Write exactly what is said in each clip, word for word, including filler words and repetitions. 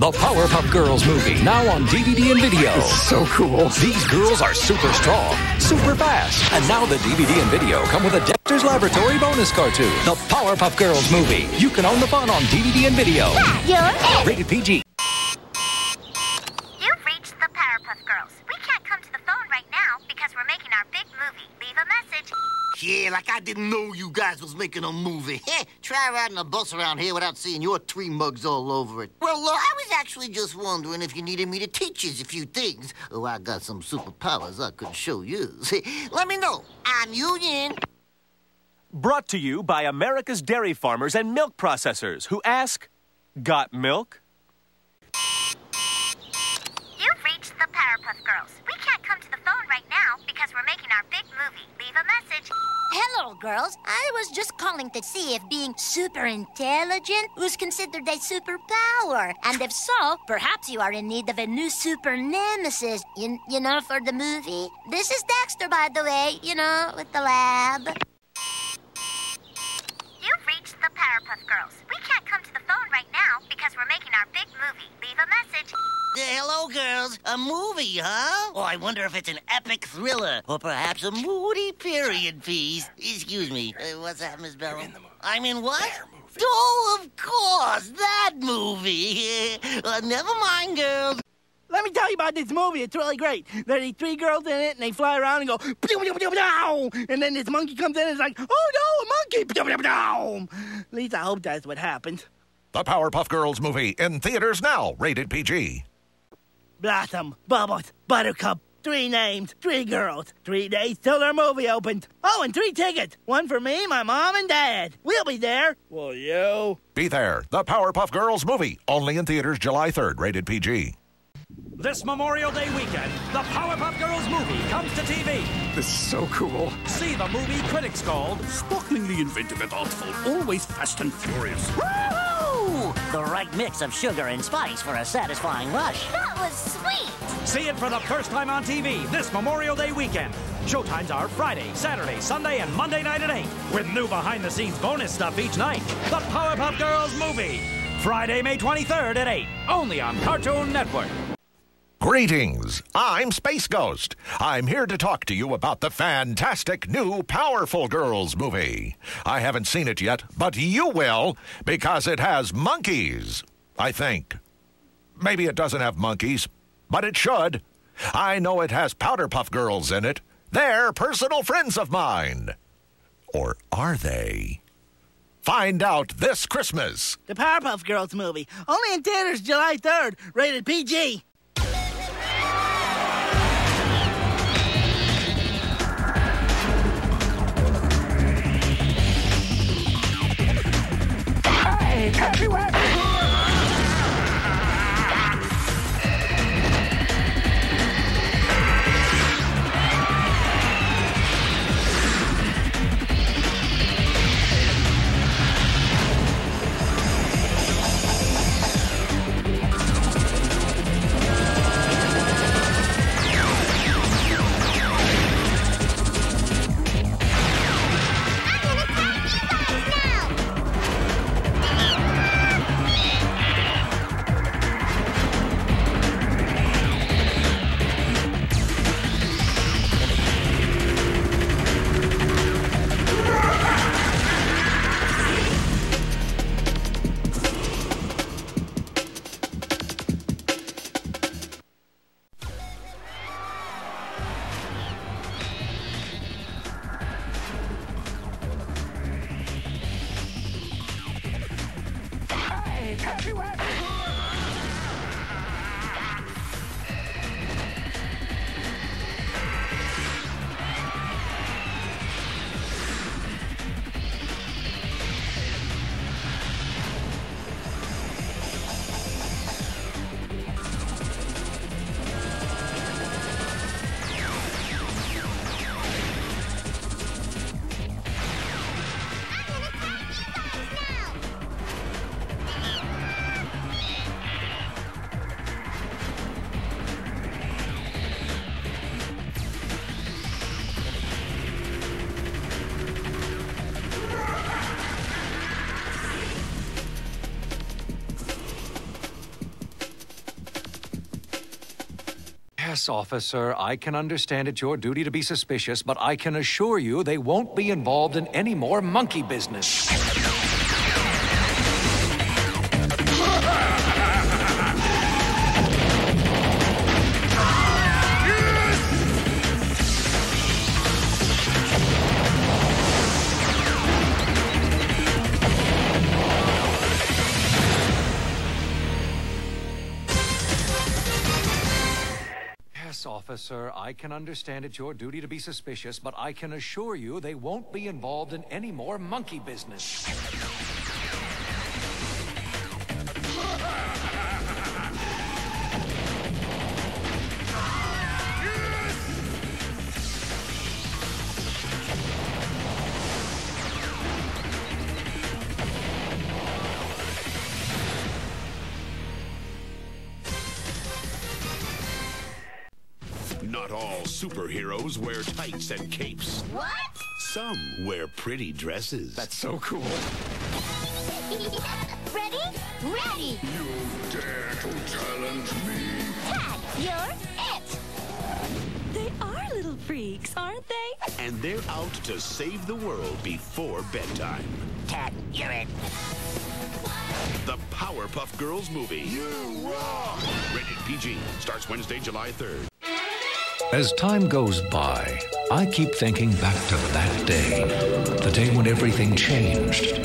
The Powerpuff Girls movie, now on D V D and video. So cool. These girls are super strong, super fast. And now the D V D and video come with a Dexter's Laboratory bonus cartoon. The Powerpuff Girls movie. You can own the fun on D V D and video. You're it. Rated P G. You've reached the Powerpuff Girls. We can't come to the phone right now because we're making our big movie. Leave a message. Yeah, like I didn't know you guys was making a movie. Heh, try riding a bus around here without seeing your tree mugs all over it. Well, uh, I was actually just wondering if you needed me to teach you a few things. Oh, I got some superpowers I could show you. Let me know. I'm Union. Brought to you by America's dairy farmers and milk processors who ask, got milk? You've reached the Powerpuff Girls. We can't come to the phone right now because we're making our big movie. Leave a message. Hello, girls. I was just calling to see if being super intelligent was considered a superpower. And if so, perhaps you are in need of a new super nemesis, you, you know, for the movie. This is Dexter, by the way, you know, with the lab. You've reached the Powerpuff Girls. We can't come to the phone right now because we're making our big movie. Leave a message. Uh, hello, girls. A movie, huh? Oh, I wonder if it's an epic thriller or perhaps a moody period piece. Excuse me. Uh, what's that, Miss Bell? in the movie. I'm in what? Their movie. Oh, of course, that movie. uh, never mind, girls. Let me tell you about this movie. It's really great. There are these three girls in it, and they fly around and go, pew, pew, pew, pew, and then this monkey comes in and is like, oh no, a monkey. Pew, pew, pew. At least I hope that's what happens. The Powerpuff Girls movie in theaters now, rated P G. Blossom, Bubbles, Buttercup, three names, three girls, three days till their movie opens. Oh, and three tickets. One for me, my mom, and dad. We'll be there. Will you? Be there. The Powerpuff Girls movie, only in theaters July third, rated P G. This Memorial Day weekend, the Powerpuff Girls movie comes to T V. This is so cool. See the movie critics called Sparklingly inventive and artful, always fast and furious. Woo! The right mix of sugar and spice for a satisfying rush. That was sweet. See it for the first time on T V this Memorial Day weekend. Showtimes are Friday, Saturday, Sunday, and Monday night at eight, with new behind-the-scenes bonus stuff each night. The Powerpuff Girls movie. Friday, May twenty-third at eight, only on Cartoon Network. Greetings, I'm Space Ghost. I'm here to talk to you about the fantastic new Powerful Girls movie. I haven't seen it yet, but you will, because it has monkeys, I think. Maybe it doesn't have monkeys, but it should. I know it has Powderpuff Girls in it. They're personal friends of mine. Or are they? Find out this Christmas. The Powerpuff Girls movie, only in theaters July third, rated P G. Happy, happy. Yes, officer, I can understand it's your duty to be suspicious, but I can assure you they won't be involved in any more monkey business. Officer, I can understand it's your duty to be suspicious, but I can assure you they won't be involved in any more monkey business. Not all superheroes wear tights and capes. What? Some wear pretty dresses. That's so cool. Ready? Ready! You dare to challenge me? Tad, you're it! They are little freaks, aren't they? And they're out to save the world before bedtime. Tad, you're it. The Powerpuff Girls movie. You rock! Rated P G. Starts Wednesday, July third. As time goes by, I keep thinking back to that day, the day when everything changed.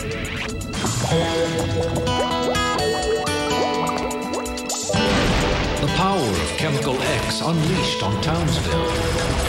The power of Chemical X unleashed on Townsville.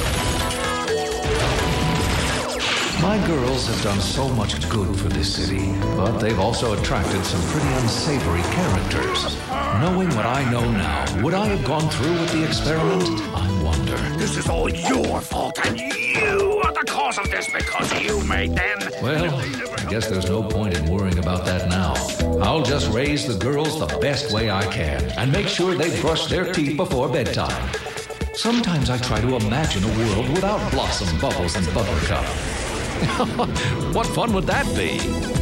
My girls have done so much good for this city, but they've also attracted some pretty unsavory characters. Knowing what I know now, would I have gone through with the experiment? I wonder. This is all your fault, and you are the cause of this because you made them. Well, I guess there's no point in worrying about that now. I'll just raise the girls the best way I can and make sure they brush their teeth before bedtime. Sometimes I try to imagine a world without Blossom, Bubbles, and Buttercup. What fun would that be?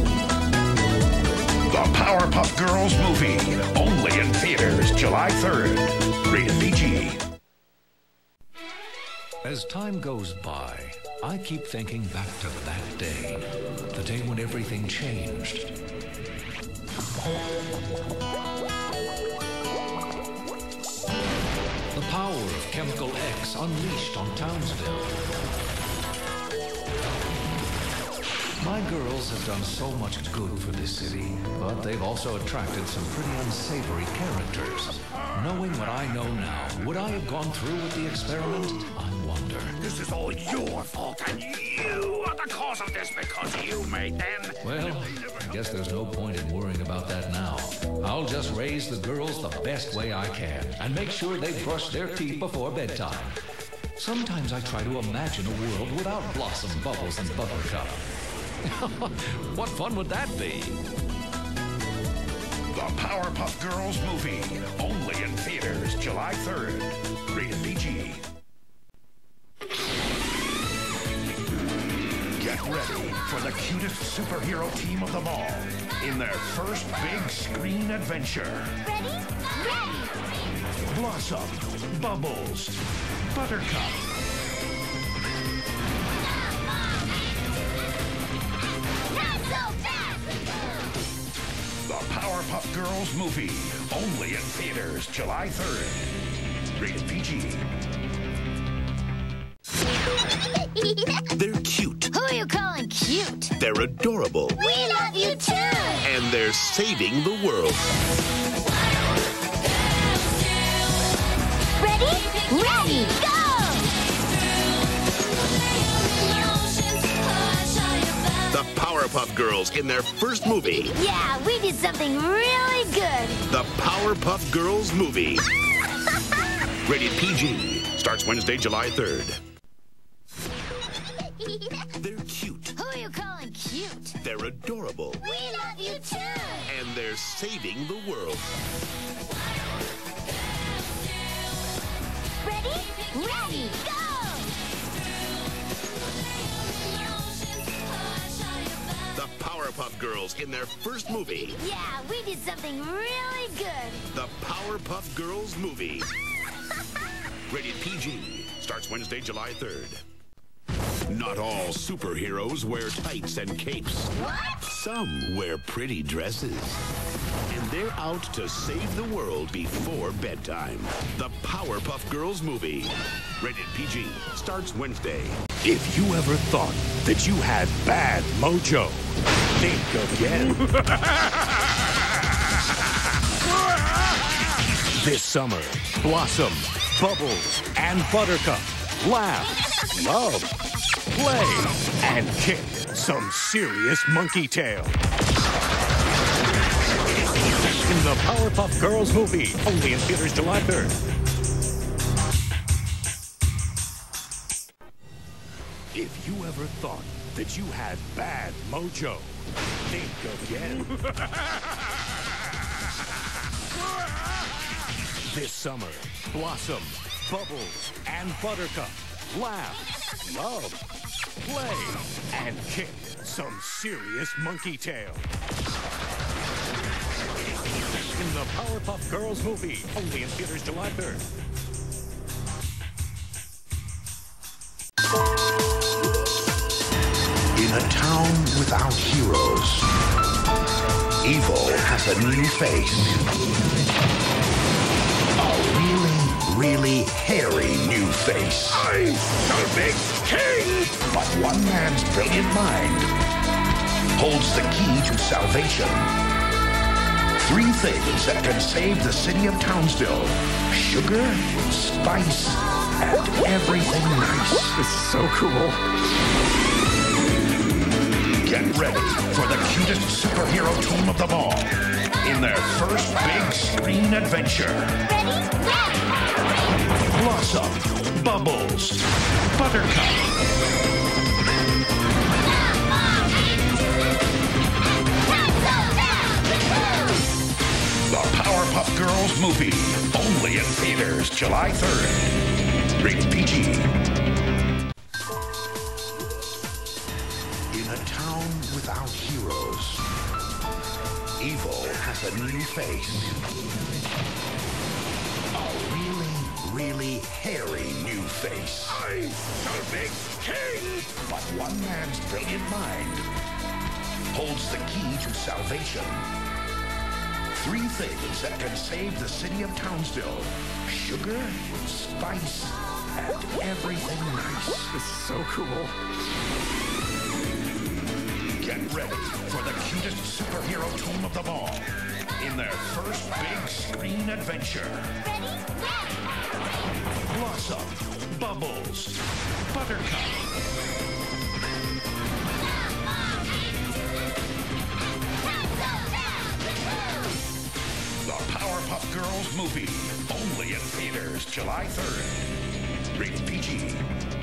The Powerpuff Girls movie. Only in theaters July third. Rated P G. As time goes by, I keep thinking back to that day, the day when everything changed. The power of Chemical X unleashed on Townsville. My girls have done so much good for this city, but they've also attracted some pretty unsavory characters. Knowing what I know now, would I have gone through with the experiment? I wonder. This is all your fault, and you are the cause of this because you made them. Well, I guess there's no point in worrying about that now. I'll just raise the girls the best way I can and make sure they brush their teeth before bedtime. Sometimes I try to imagine a world without Blossom, Bubbles, and Buttercup. What fun would that be? The Powerpuff Girls movie. Only in theaters July third. Rated P G. Get ready for the cutest superhero team of them all in their first big screen adventure. Ready? Ready! Blossom, Bubbles, Buttercup. The Powerpuff Girls movie. Only in theaters July third. Rated P G. They're cute. Who are you calling cute? They're adorable. We love you too! And they're saving the world. Ready? Ready! Go! The Powerpuff Girls in their first movie. Yeah, we did something really good. The Powerpuff Girls movie. Rated P G. Starts Wednesday, July third. They're cute. Who are you calling cute? They're adorable. We love you too! And they're saving the world. Ready? Ready! Go! The Powerpuff Girls in their first movie. Yeah, we did something really good. The Powerpuff Girls movie. Rated P G. Starts Wednesday, July third. Not all superheroes wear tights and capes. What? Some wear pretty dresses. And they're out to save the world before bedtime. The Powerpuff Girls movie. Rated P G. Starts Wednesday. If you ever thought that you had bad mojo, think again. This summer, Blossom, Bubbles, and Buttercup laugh, love, play, and kick some serious monkey tail. In the Powerpuff Girls movie, only in theaters July third. If you ever thought that you had bad mojo, think again. This summer, Blossom, Bubbles, and Buttercup laugh, love, play, and kick some serious monkey tail. In the Powerpuff Girls movie, only in theaters July third. In a town without heroes, evil has a new face. A really, really hairy new face. I'm the big king! But one man's brilliant mind holds the key to salvation. Three things that can save the city of Townsville: sugar, spice, and everything nice. This is so cool. Get ready for the cutest superhero team of them all in their first big screen adventure. Ready? Yeah! Blossom, Bubbles, Buttercup. The Powerpuff Girls movie, only in theaters July third. Rated P G. In a town without heroes, evil has a new face. A really, really hairy new face. I'm the big king! But one man's brilliant mind holds the key to salvation. Three things that can save the city of Townsville: sugar, spice, and everything nice. This is so cool. Get ready for the cutest superhero team of them all in their first big screen adventure. Ready? Yeah! Blossom, Bubbles, Buttercup. The Powerpuff Girls movie, only in theaters July third. Rated P G.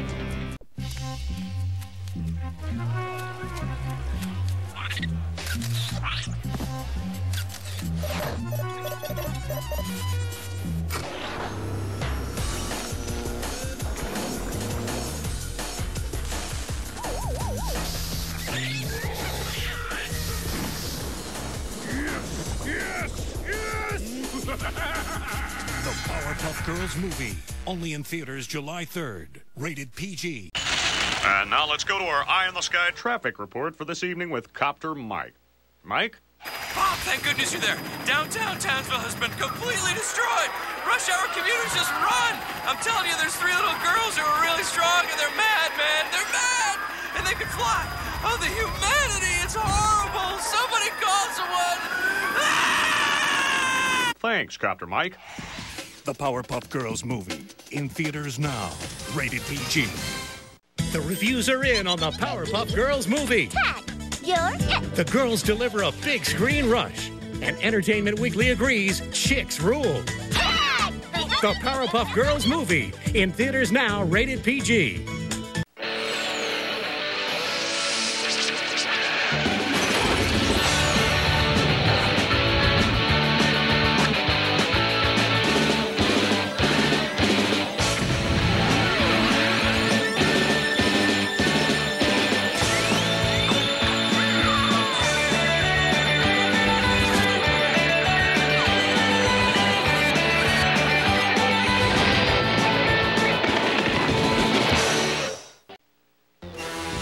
The Powerpuff Girls movie, only in theaters July third. Rated P G. And now let's go to our eye in the sky traffic report for this evening with Copter Mike. Mike? Bob, thank goodness you're there. Downtown Townsville has been completely destroyed. Rush hour commuters just run. I'm telling you, there's three little girls who are really strong, and they're mad, man. They're mad, and they can fly. Oh, the humanity, it's horrible. Somebody call someone. Ah! Thanks, Copter Mike. The Powerpuff Girls movie, in theaters now. Rated P G. The reviews are in on the Powerpuff Girls movie. Tag, you're it. The girls deliver a big screen rush. And Entertainment Weekly agrees chicks rule. Tag! The Powerpuff Girls movie, in theaters now. Rated P G.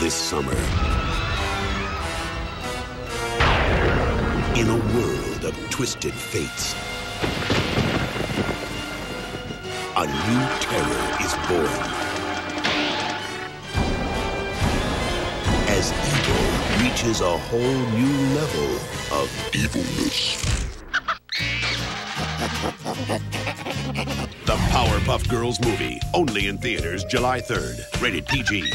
this summer. In a world of twisted fates, a new terror is born. As evil reaches a whole new level of evilness. The Powerpuff Girls movie, only in theaters July third. Rated P G.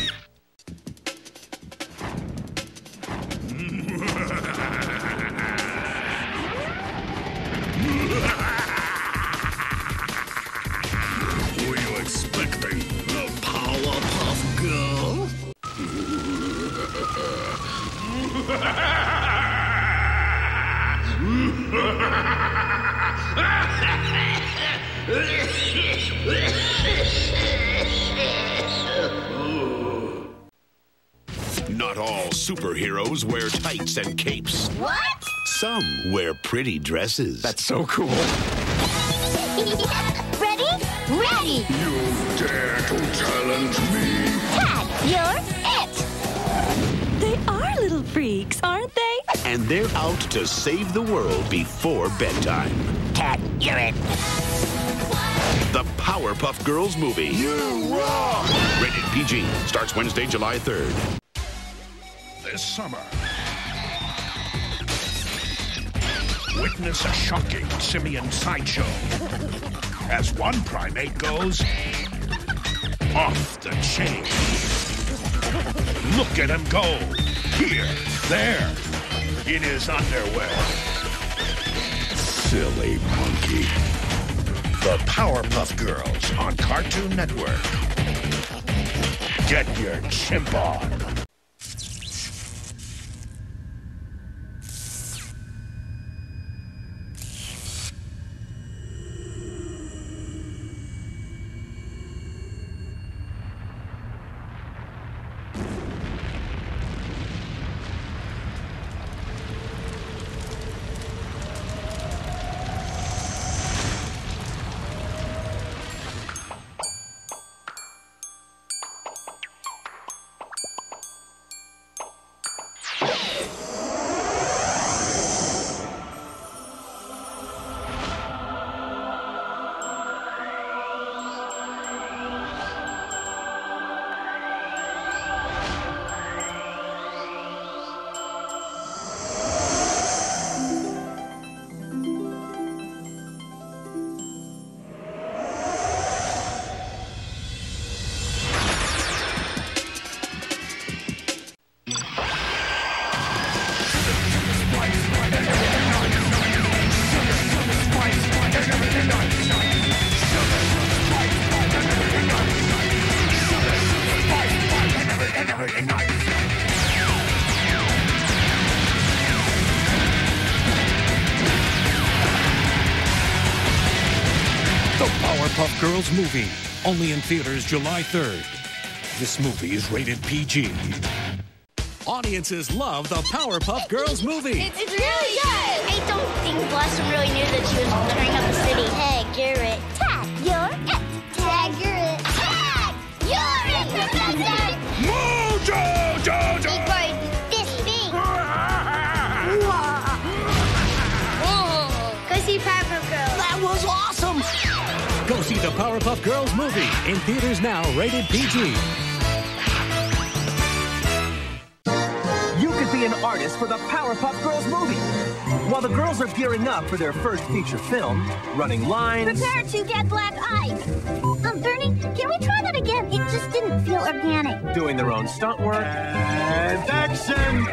Who are you expecting? The Powerpuff Girls? Not all superheroes wear tights and capes. What? Some wear pretty dresses. That's so cool. Ready? Ready! You dare to challenge me? Tag, you're it! They are little freaks, aren't they? And they're out to save the world before bedtime. Cat, you're it. The Powerpuff Girls movie. You rock! Rated P G. Starts Wednesday, July third. This summer, witness a shocking simian sideshow as one primate goes off the chain. Look at him go. Here, there, in his underwear. Silly monkey. The Powerpuff Girls on Cartoon Network. Get your chimp on. The Powerpuff Girls movie, only in theaters July third. This movie is rated P G. Audiences love the Powerpuff Girls movie. It's, it's really good! I don't think Blossom really knew that she was tearing up the city. Tag, you're it. Tag, you're it. Tag, you're it. Tag, you're it, Professor! Mojo, Jojo! Big bird, this big. Go see Powerpuff Girls. That was awesome! Go see the Powerpuff Girls movie in theaters now, rated P G. You could be an artist for the Powerpuff Girls movie. While the girls are gearing up for their first feature film, running lines... Prepare to get black eyes. Um, Bernie, can we try that again? It just didn't feel organic. Doing their own stunt work... And action!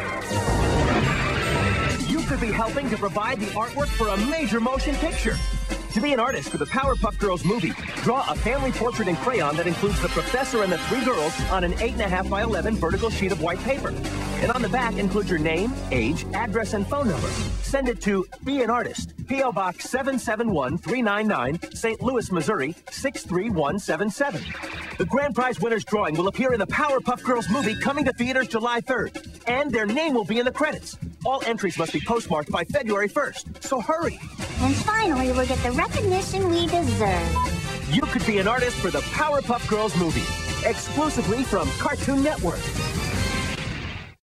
You could be helping to provide the artwork for a major motion picture. To be an artist for the Powerpuff Girls movie, draw a family portrait in crayon that includes the professor and the three girls on an eight point five by eleven vertical sheet of white paper. And on the back include your name, age, address, and phone number. Send it to Be an Artist, P O Box seven seven one three nine nine, Saint Louis, Missouri six three one seven seven. The grand prize winner's drawing will appear in the Powerpuff Girls movie coming to theaters July third. And their name will be in the credits. All entries must be postmarked by February first, so hurry. And finally, we'll get the recognition we deserve. You could be an artist for the Powerpuff Girls movie, exclusively from Cartoon Network.